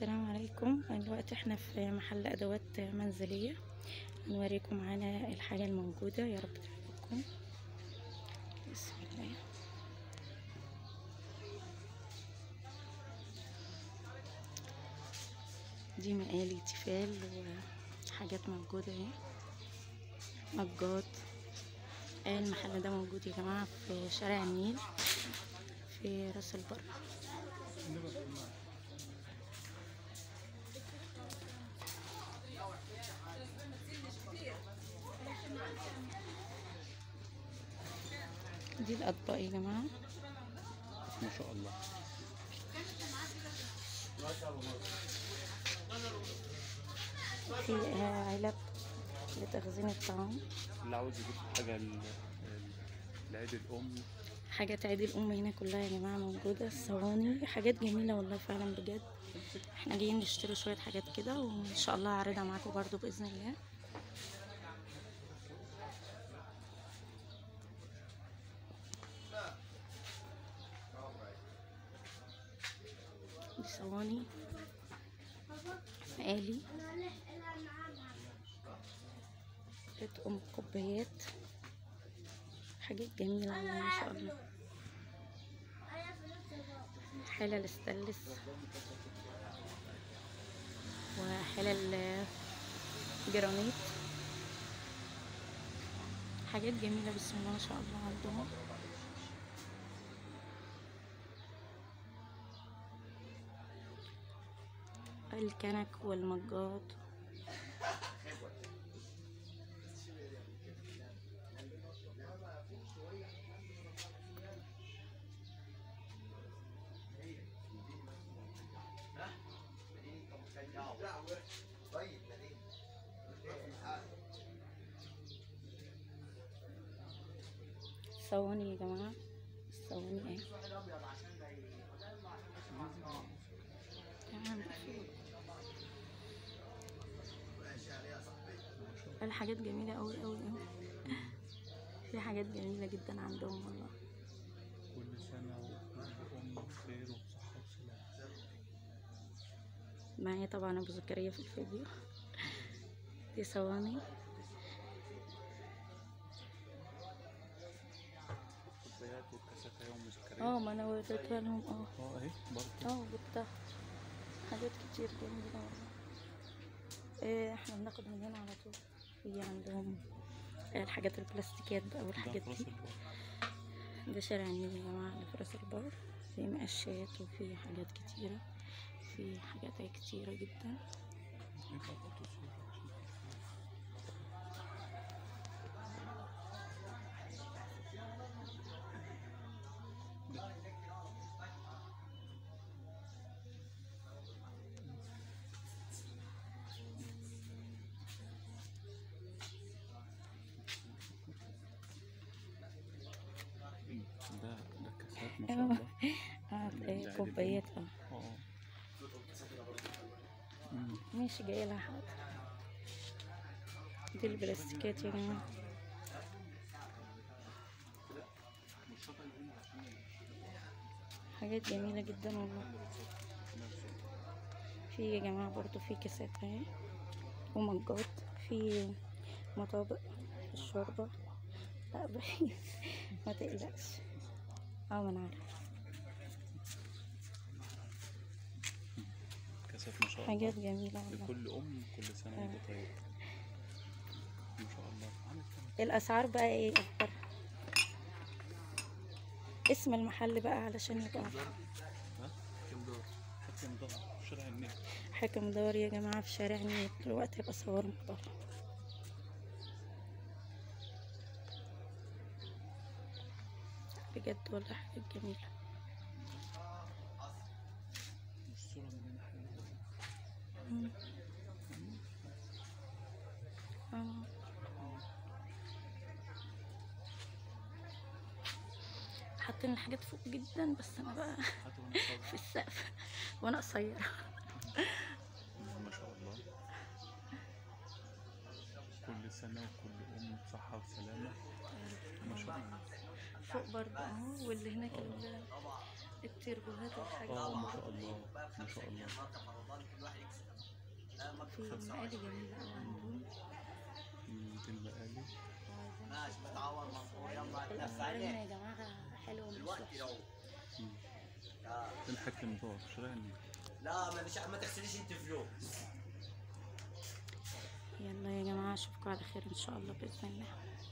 السلام عليكم. دلوقتي احنا في محل ادوات منزلية، هنوريكم معانا الحاجة الموجودة. يا رب تعجبكم. بسم الله. دي مقالي تيفال وحاجات موجودة اهي، مجات. المحل ده موجود يا جماعة في شارع النيل في راس البر. دي الأطباق يا جماعة، ما شاء الله. في علب لتخزين الطعام. اللي عاوز يجيب حاجة لعيد الأم، حاجات عيد الأم هنا كلها يا جماعة موجودة. الصواني حاجات جميلة والله فعلا بجد. احنا جايين نشتري شوية حاجات كده وإن شاء الله هعرضها معاكم برضو بإذن الله. دي صواني، مقالي، أم كوبايات، حاجات جميلة والله ما شاء الله. حلل ستانلس وحلل جرانيت، حاجات جميلة بسم الله ما شاء الله عندهم. الكنك والمجات. صواني يا جماعة، الصواني اهي تمام. الحاجات جميلة اوي اوي اوي. في حاجات جميلة جدا عندهم والله. كل سنة وكل أم بخير وبصحة وسلامة. معايا طبعا ابو زكريا في الفيديو. دي صواني، الكوبايات والكاسات يا أم زكريا. ما انا وريتها لهم. اهي برضه. جبتها. حاجات كتير جميلة والله. احنا بناخد من هنا على طول. في عندهم الحاجات البلاستيكات بقى والحاجات دي. ده شارع النيل يا جماعة اللي في راس البر. في مقشات وفي حاجات كتيرة، في حاجات كتيرة جدا. ده كاسات ما شاء الله. كوبايات. اه ماشي جاي لها حاضر. دي البلاستيكات يا جماعة، حاجات جميلة جدا والله. في يا جماعة برضو في كاسات اهي ومجات، في مطابق الشوربة. لا بحي ما تقلقش. ما انا عارفة. كاسات ما شاء الله. حاجات جميلة والله. لكل أم كل سنة وأنت طيب. ما شاء الله. الأسعار بقى ايه أكبر؟ اسم المحل بقى علشان يبقى حكم دار شارع النيل. حكم دار يا جماعة في شارع النيل. دلوقتي هبقى صور محترم بجد والله، حاجات جميلة. الصورة من هنا حلوة. حاطين الحاجات فوق جدا بس انا بقى في السقف وانا قصيرة. ما شاء الله. كل سنة وكل أم بصحة وسلامة. ما شاء الله. فوق برضه اهو، واللي هناك التربوهات والحاجات. ما شاء الله ما شاء الله. في مقالي جميلة أوي عندهم. دي المقالي. الأسعار هنا يا جماعة حلوة مش وحشة. الحكم ضوء شراني. لا ما تغسليش انت فلوس. يلا يا جماعة أشوفكم على خير إن شاء الله بإذن الله.